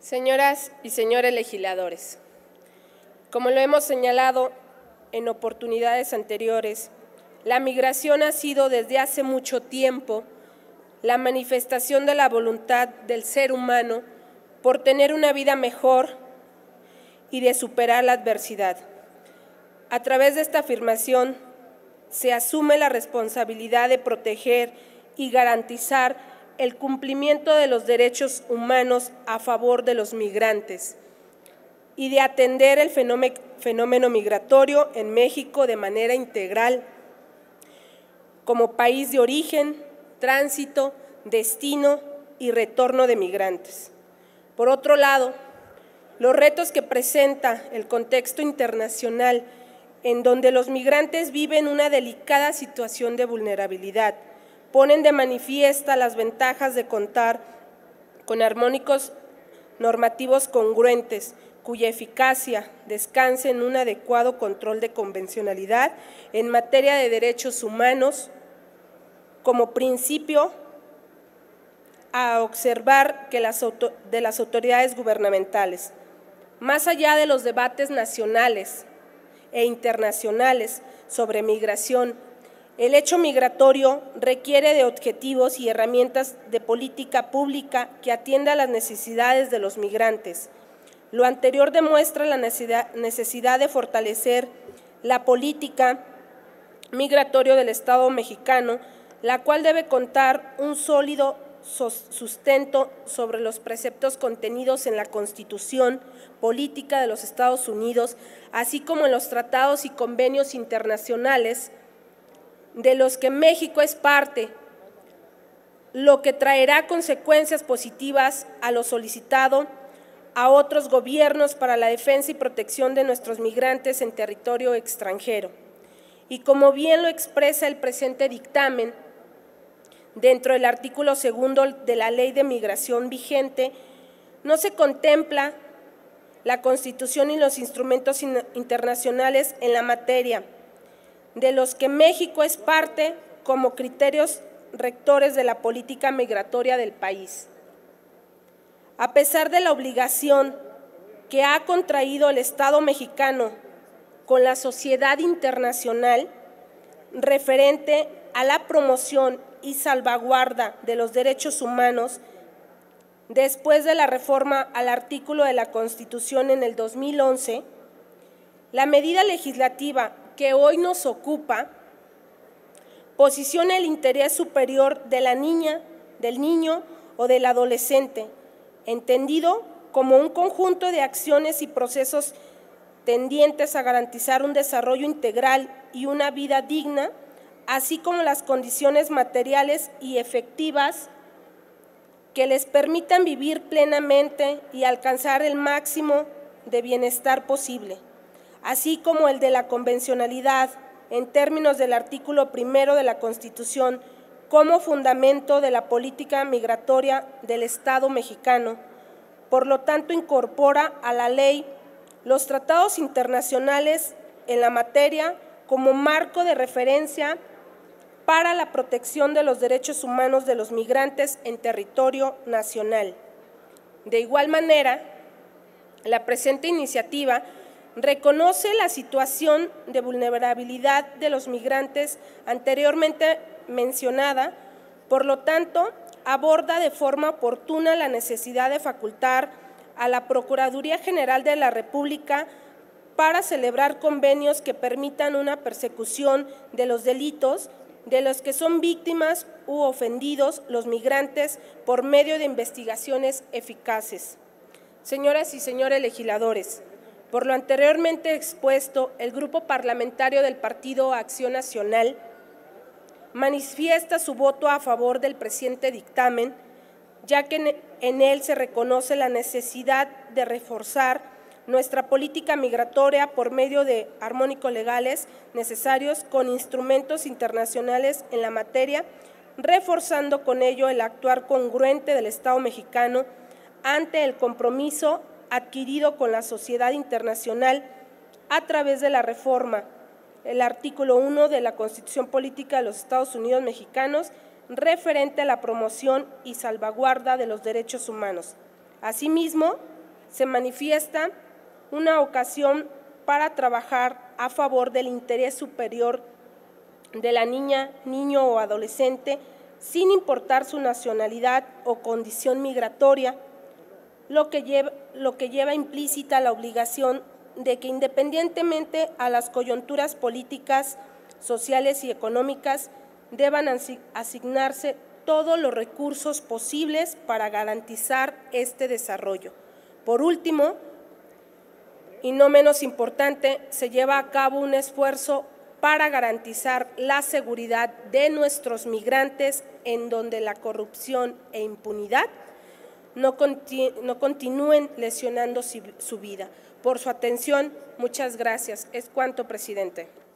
Señoras y señores legisladores, como lo hemos señalado en oportunidades anteriores, la migración ha sido desde hace mucho tiempo la manifestación de la voluntad del ser humano por tener una vida mejor y de superar la adversidad. A través de esta afirmación se asume la responsabilidad de proteger y garantizar el cumplimiento de los derechos humanos a favor de los migrantes y de atender el fenómeno migratorio en México de manera integral como país de origen, tránsito, destino y retorno de migrantes. Por otro lado, los retos que presenta el contexto internacional en donde los migrantes viven una delicada situación de vulnerabilidad ponen de manifiesta las ventajas de contar con armónicos normativos congruentes, cuya eficacia descanse en un adecuado control de convencionalidad en materia de derechos humanos, como principio a observar que de las autoridades gubernamentales. Más allá de los debates nacionales e internacionales sobre migración, el hecho migratorio requiere de objetivos y herramientas de política pública que atienda a las necesidades de los migrantes. Lo anterior demuestra la necesidad de fortalecer la política migratoria del Estado mexicano, la cual debe contar un sólido sustento sobre los preceptos contenidos en la Constitución Política de los Estados Unidos, así como en los tratados y convenios internacionales de los que México es parte, lo que traerá consecuencias positivas a lo solicitado a otros gobiernos para la defensa y protección de nuestros migrantes en territorio extranjero. Y como bien lo expresa el presente dictamen, dentro del artículo 2 de la Ley de Migración vigente, no se contempla la Constitución y los instrumentos internacionales en la materia, de los que México es parte como criterios rectores de la política migratoria del país. A pesar de la obligación que ha contraído el Estado mexicano con la sociedad internacional referente a la promoción y salvaguarda de los derechos humanos, después de la reforma al artículo de la Constitución en el 2011, la medida legislativa que hoy nos ocupa posiciona el interés superior de la niña, del niño o del adolescente, entendido como un conjunto de acciones y procesos tendientes a garantizar un desarrollo integral y una vida digna, así como las condiciones materiales y efectivas que les permitan vivir plenamente y alcanzar el máximo de bienestar posible, así como el de la convencionalidad en términos del artículo 1 de la Constitución como fundamento de la política migratoria del Estado mexicano. Por lo tanto, incorpora a la ley los tratados internacionales en la materia como marco de referencia para la protección de los derechos humanos de los migrantes en territorio nacional. De igual manera, la presente iniciativa reconoce la situación de vulnerabilidad de los migrantes anteriormente mencionada, por lo tanto, aborda de forma oportuna la necesidad de facultar a la Procuraduría General de la República para celebrar convenios que permitan una persecución de los delitos de los que son víctimas u ofendidos los migrantes por medio de investigaciones eficaces. Señoras y señores legisladores, por lo anteriormente expuesto, el Grupo Parlamentario del Partido Acción Nacional manifiesta su voto a favor del presente dictamen, ya que en él se reconoce la necesidad de reforzar nuestra política migratoria por medio de armónicos legales necesarios con instrumentos internacionales en la materia, reforzando con ello el actuar congruente del Estado mexicano ante el compromiso adquirido con la sociedad internacional a través de la reforma, el artículo 1 de la Constitución Política de los Estados Unidos Mexicanos, referente a la promoción y salvaguarda de los derechos humanos. Asimismo, se manifiesta una ocasión para trabajar a favor del interés superior de la niña, niño o adolescente, sin importar su nacionalidad o condición migratoria, lo que lleva implícita la obligación de que, independientemente a las coyunturas políticas, sociales y económicas, deban asignarse todos los recursos posibles para garantizar este desarrollo. Por último, y no menos importante, se lleva a cabo un esfuerzo para garantizar la seguridad de nuestros migrantes, en donde la corrupción e impunidad no continúen lesionando su vida. Por su atención, muchas gracias. Es cuanto, presidente.